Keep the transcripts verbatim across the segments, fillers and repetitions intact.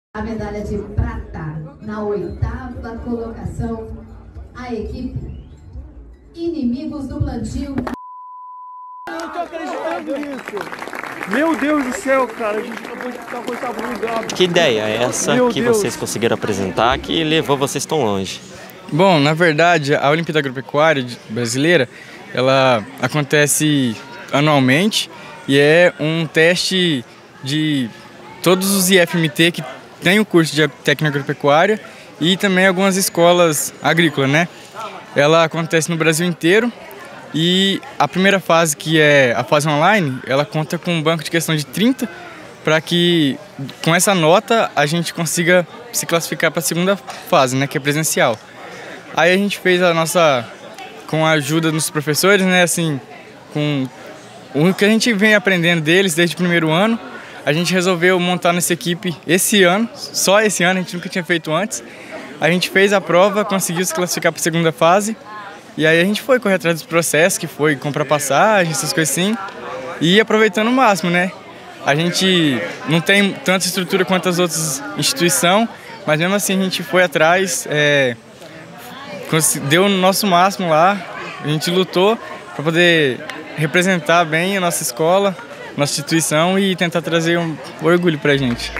A medalha de prata na oitava colocação, a equipe Inimigos do Plantio. Eu não tô acreditando nisso. Meu Deus do céu, cara, a gente acabou de ficar com essa brigada. Que ideia é essa Meu que Deus. vocês conseguiram apresentar que levou vocês tão longe? Bom, na verdade, a Olimpíada Agropecuária Brasileira, ela acontece anualmente e é um teste de todos os I F M T que tem o curso de técnica agropecuária e também algumas escolas agrícolas, né? Ela acontece no Brasil inteiro e a primeira fase, que é a fase online, ela conta com um banco de questão de trinta para que com essa nota a gente consiga se classificar para a segunda fase, né, que é presencial. Aí a gente fez a nossa, com a ajuda dos professores, né, assim, com o que a gente vem aprendendo deles desde o primeiro ano, a gente resolveu montar nessa equipe esse ano, só esse ano, a gente nunca tinha feito antes. A gente fez a prova, conseguiu se classificar para a segunda fase, e aí a gente foi correr atrás dos processos, que foi comprar passagem, essas coisas assim, e aproveitando o máximo, né? A gente não tem tanta estrutura quanto as outras instituições, mas mesmo assim a gente foi atrás, é, deu o nosso máximo lá, a gente lutou para poder representar bem a nossa escola, nossa instituição e tentar trazer um orgulho pra gente.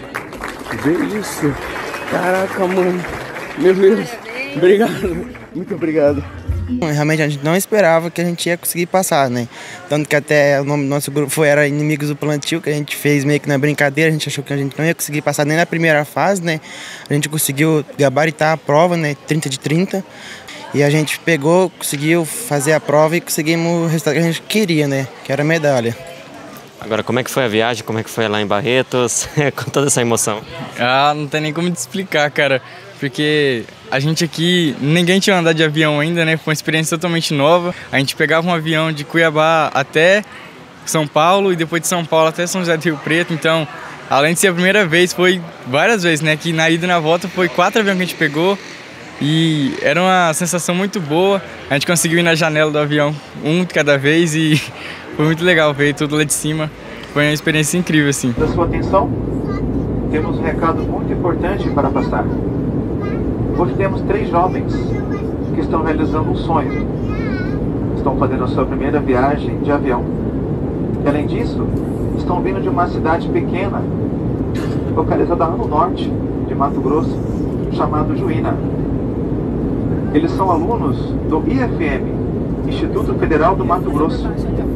Vê isso. Caraca, mano. Meu Deus. Obrigado. Muito obrigado. Realmente a gente não esperava que a gente ia conseguir passar, né? Tanto que até o nome do nosso grupo foi era Inimigos do Plantio, que a gente fez meio que na brincadeira, a gente achou que a gente não ia conseguir passar nem na primeira fase, né? A gente conseguiu gabaritar a prova, né? trinta de trinta. E a gente pegou, conseguiu fazer a prova e conseguimos o resultado que a gente queria, né? Que era a medalha. Agora, como é que foi a viagem? Como é que foi lá em Barretos? Com toda essa emoção. Ah, não tem nem como te explicar, cara. Porque a gente aqui, ninguém tinha andado de avião ainda, né? Foi uma experiência totalmente nova. A gente pegava um avião de Cuiabá até São Paulo e depois de São Paulo até São José do Rio Preto. Então, além de ser a primeira vez, foi várias vezes, né? Que na ida e na volta foi quatro aviões que a gente pegou. E era uma sensação muito boa. A gente conseguiu ir na janela do avião, um de cada vez, e foi muito legal ver tudo lá de cima. Foi uma experiência incrível, assim. Da sua atenção, temos um recado muito importante para passar. Hoje temos três jovens que estão realizando um sonho. Estão fazendo a sua primeira viagem de avião. E, além disso, estão vindo de uma cidade pequena, localizada lá no norte de Mato Grosso, chamado Juína. Eles são alunos do I F M, Instituto Federal do Mato Grosso.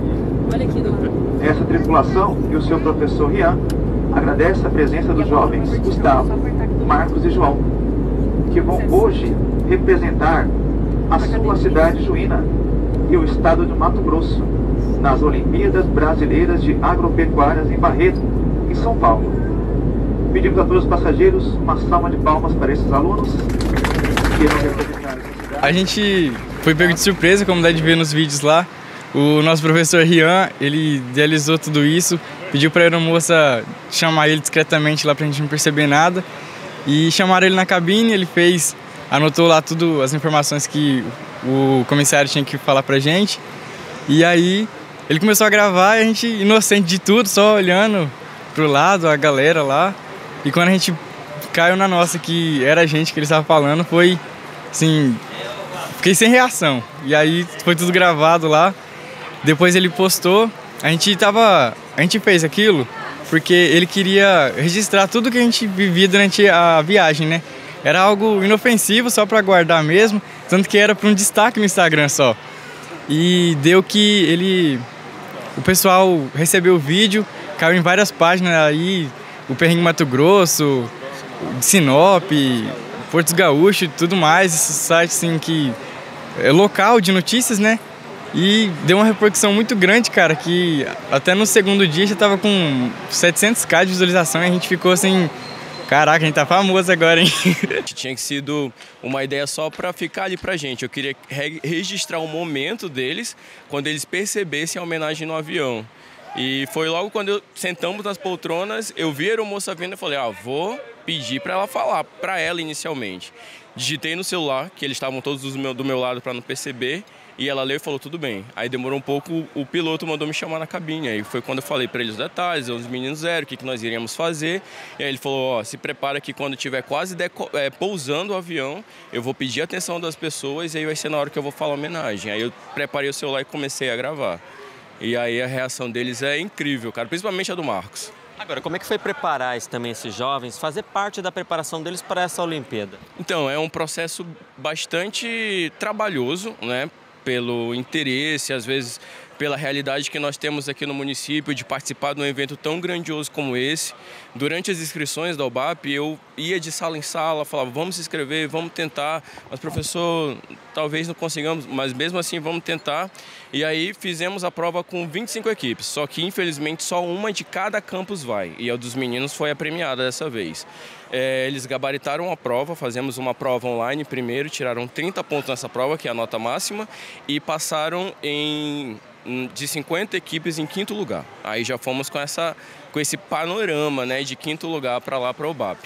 Essa tripulação e o seu professor Rian agradece a presença dos jovens Gustavo, Marcos e João, que vão hoje representar a sua cidade Juína e o estado de Mato Grosso nas Olimpíadas Brasileiras de Agropecuárias em Barretos, em São Paulo. Pedimos a todos os passageiros uma salva de palmas para esses alunos que irão representar essa cidade. A gente foi pego de surpresa, como dá de ver nos vídeos lá. O nosso professor Rian, ele idealizou tudo isso, pediu para a aeromoça chamar ele discretamente lá para a gente não perceber nada. E chamaram ele na cabine, ele fez, anotou lá tudo, as informações que o comissário tinha que falar pra gente. E aí ele começou a gravar e a gente, inocente de tudo, só olhando pro lado, a galera lá. E quando a gente caiu na nossa que era a gente que ele estava falando, foi assim, fiquei sem reação. E aí foi tudo gravado lá. Depois ele postou, a gente tava, a gente fez aquilo porque ele queria registrar tudo que a gente vivia durante a viagem, né? Era algo inofensivo, só para guardar mesmo, tanto que era para um destaque no Instagram só. E deu que ele, o pessoal recebeu o vídeo, caiu em várias páginas aí, o Perrengue Mato Grosso, Sinop, Portos Gaúcho e tudo mais, esse site assim que é local de notícias, né? E deu uma repercussão muito grande, cara, que até no segundo dia já tava com setecentos mil de visualização e a gente ficou assim, caraca, a gente tá famoso agora, hein? Tinha que sido uma ideia só para ficar ali pra gente. Eu queria re registrar o momento deles quando eles percebessem a homenagem no avião. E foi logo quando eu, sentamos nas poltronas, eu vi a aeromoça vindo e falei, ah, vou pedir para ela falar, para ela inicialmente. Digitei no celular, que eles estavam todos do meu, do meu lado para não perceber, E ela leu e falou, tudo bem. Aí demorou um pouco, o piloto mandou me chamar na cabine. Aí foi quando eu falei para ele os detalhes, os meninos eram, o que, que nós iríamos fazer. E aí ele falou, ó, se prepara que quando estiver quase é, pousando o avião, eu vou pedir a atenção das pessoas e aí vai ser na hora que eu vou falar a homenagem. Aí eu preparei o celular e comecei a gravar. E aí a reação deles é incrível, cara, principalmente a do Marcos. Agora, como é que foi preparar esse, também esses jovens, fazer parte da preparação deles para essa Olimpíada? Então, é um processo bastante trabalhoso, né? Pelo interesse, às vezes pela realidade que nós temos aqui no município de participar de um evento tão grandioso como esse. Durante as inscrições da U B A P, eu ia de sala em sala, falava, vamos se inscrever, vamos tentar, mas professor, talvez não consigamos, mas mesmo assim vamos tentar. E aí fizemos a prova com vinte e cinco equipes, só que infelizmente só uma de cada campus vai, e a dos meninos foi a premiada dessa vez. É, eles gabaritaram a prova, fazemos uma prova online primeiro, tiraram trinta pontos nessa prova, que é a nota máxima, e passaram em, de cinquenta equipes em quinto lugar. Aí já fomos com, essa, com esse panorama, né, de quinto lugar para lá para a U B A P.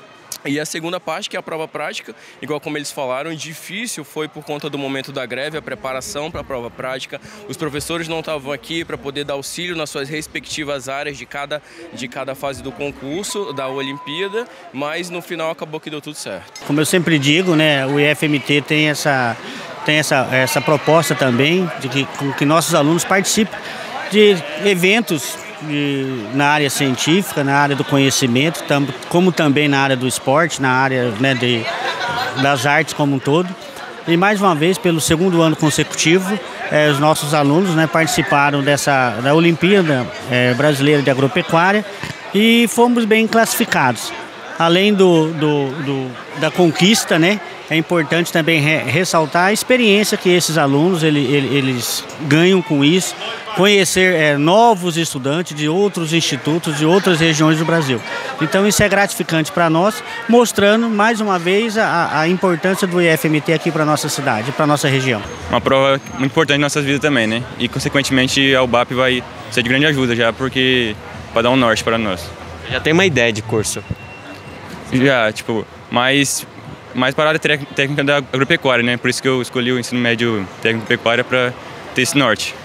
E a segunda parte, que é a prova prática, igual como eles falaram, difícil foi por conta do momento da greve, a preparação para a prova prática. Os professores não estavam aqui para poder dar auxílio nas suas respectivas áreas de cada, de cada fase do concurso, da Olimpíada, mas no final acabou que deu tudo certo. Como eu sempre digo, né, o I F M T tem essa, tem essa, essa proposta também de que, que nossos alunos participem de eventos De, na área científica, na área do conhecimento, tam, como também na área do esporte, na área, né, de, das artes como um todo. E mais uma vez, pelo segundo ano consecutivo, eh, os nossos alunos, né, participaram dessa, da Olimpíada eh, Brasileira de Agropecuária e fomos bem classificados. Além do, do, do, da conquista, né, é importante também re, ressaltar a experiência que esses alunos ele, ele, eles ganham com isso, conhecer é, novos estudantes de outros institutos, de outras regiões do Brasil. Então isso é gratificante para nós, mostrando mais uma vez a, a importância do I F M T aqui para a nossa cidade, para a nossa região. Uma prova muito importante em nossas vidas também, né? E consequentemente a U B A P vai ser de grande ajuda já, porque para dar um norte para nós. Já tem uma ideia de curso? Já, tipo, mais, mais para a área técnica da agropecuária, né? Por isso que eu escolhi o ensino médio técnico pecuária para ter esse norte.